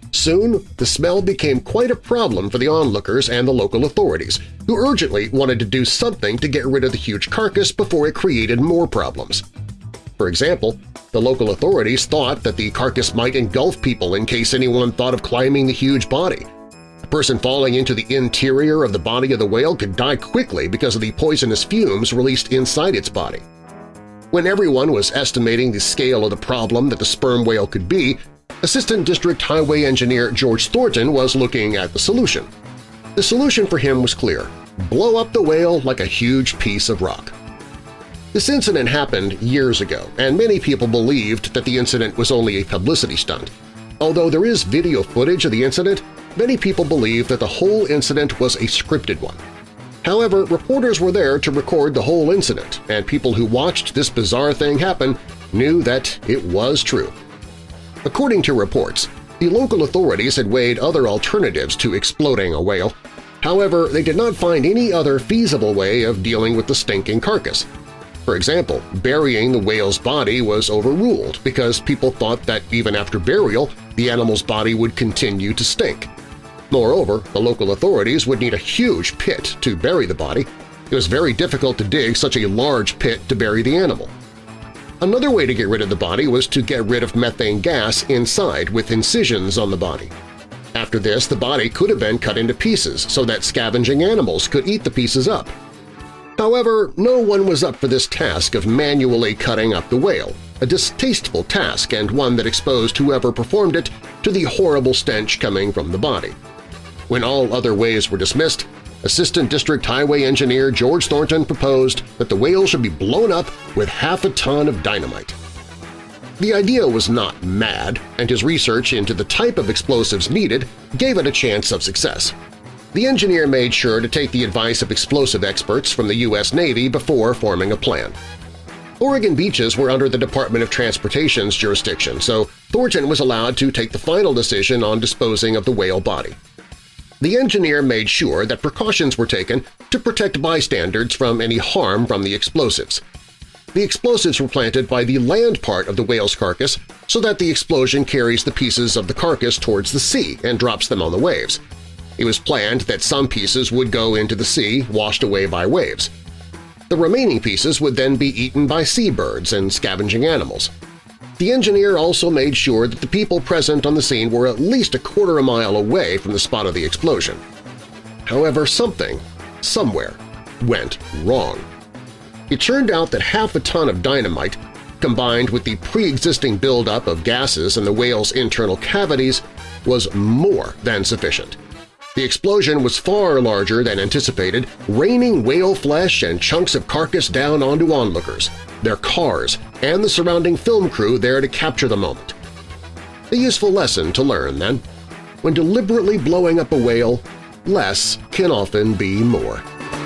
Soon, the smell became quite a problem for the onlookers and the local authorities, who urgently wanted to do something to get rid of the huge carcass before it created more problems. For example, the local authorities thought that the carcass might engulf people in case anyone thought of climbing the huge body. A person falling into the interior of the body of the whale could die quickly because of the poisonous fumes released inside its body. When everyone was estimating the scale of the problem that the sperm whale could be, Assistant District Highway Engineer George Thornton was looking at the solution. The solution for him was clear – blow up the whale like a huge piece of rock. This incident happened years ago, and many people believed that the incident was only a publicity stunt. Although there is video footage of the incident, many people believe that the whole incident was a scripted one. However, reporters were there to record the whole incident, and people who watched this bizarre thing happen knew that it was true. According to reports, the local authorities had weighed other alternatives to exploding a whale. However, they did not find any other feasible way of dealing with the stinking carcass. For example, burying the whale's body was overruled because people thought that even after burial, the animal's body would continue to stink. Moreover, the local authorities would need a huge pit to bury the body. It was very difficult to dig such a large pit to bury the animal. Another way to get rid of the body was to get rid of methane gas inside with incisions on the body. After this, the body could have been cut into pieces so that scavenging animals could eat the pieces up. However, no one was up for this task of manually cutting up the whale, a distasteful task and one that exposed whoever performed it to the horrible stench coming from the body. When all other ways were dismissed, Assistant District Highway Engineer George Thornton proposed that the whale should be blown up with half a ton of dynamite. The idea was not mad, and his research into the type of explosives needed gave it a chance of success. The engineer made sure to take the advice of explosive experts from the U.S. Navy before forming a plan. Oregon beaches were under the Department of Transportation's jurisdiction, so Thornton was allowed to take the final decision on disposing of the whale body. The engineer made sure that precautions were taken to protect bystanders from any harm from the explosives. The explosives were planted by the land part of the whale's carcass so that the explosion carries the pieces of the carcass towards the sea and drops them on the waves. It was planned that some pieces would go into the sea, washed away by waves. The remaining pieces would then be eaten by seabirds and scavenging animals. The engineer also made sure that the people present on the scene were at least a quarter a mile away from the spot of the explosion. However, something, somewhere, went wrong. It turned out that half a ton of dynamite, combined with the pre-existing buildup of gases in the whale's internal cavities, was more than sufficient. The explosion was far larger than anticipated, raining whale flesh and chunks of carcass down onto onlookers, their cars, and the surrounding film crew there to capture the moment. A useful lesson to learn, then. When deliberately blowing up a whale, less can often be more.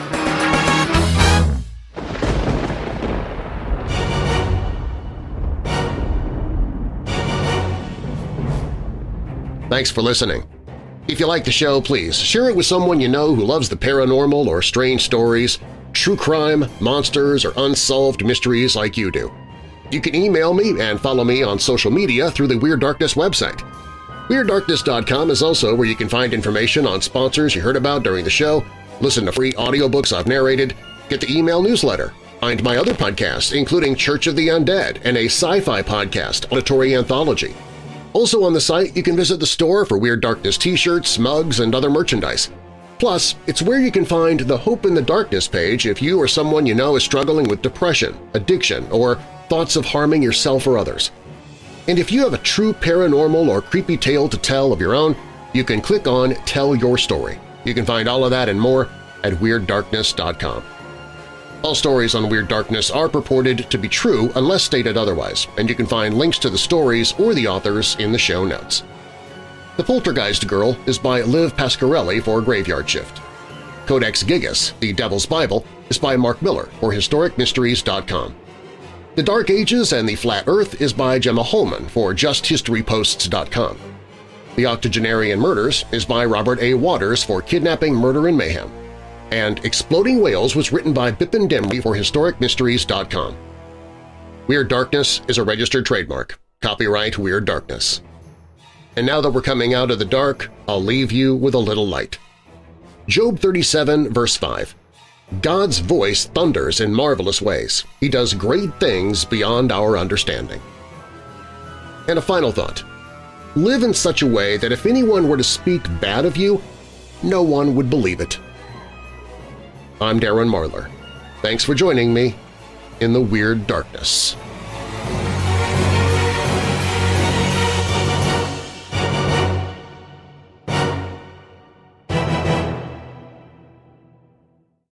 Thanks for listening. If you like the show, please share it with someone you know who loves the paranormal or strange stories, true crime, monsters, or unsolved mysteries like you do. You can email me and follow me on social media through the Weird Darkness website. WeirdDarkness.com is also where you can find information on sponsors you heard about during the show, listen to free audiobooks I've narrated, get the email newsletter, find my other podcasts including Church of the Undead and a sci-fi podcast, Auditory Anthology. Also on the site, you can visit the store for Weird Darkness t-shirts, mugs, and other merchandise. Plus, it's where you can find the Hope in the Darkness page if you or someone you know is struggling with depression, addiction, or thoughts of harming yourself or others. And if you have a true paranormal or creepy tale to tell of your own, you can click on Tell Your Story. You can find all of that and more at WeirdDarkness.com. All stories on Weird Darkness are purported to be true unless stated otherwise, and you can find links to the stories or the authors in the show notes. The Poltergeist Girl is by Liv Pasquarelli for Graveyard Shift. Codex Gigas, The Devil's Bible, is by Mark Miller for HistoricMysteries.com. The Dark Ages and the Flat Earth is by Gemma Holman for JustHistoryPosts.com. The Octogenarian Murders is by Robert A. Waters for Kidnapping, Murder, and Mayhem. And Exploding Whales was written by Bipin Demri for HistoricMysteries.com. Weird Darkness is a registered trademark. Copyright Weird Darkness. And now that we're coming out of the dark, I'll leave you with a little light. Job 37, verse 5. God's voice thunders in marvelous ways. He does great things beyond our understanding. And a final thought. Live in such a way that if anyone were to speak bad of you, no one would believe it. I'm Darren Marlar. Thanks for joining me in the Weird Darkness.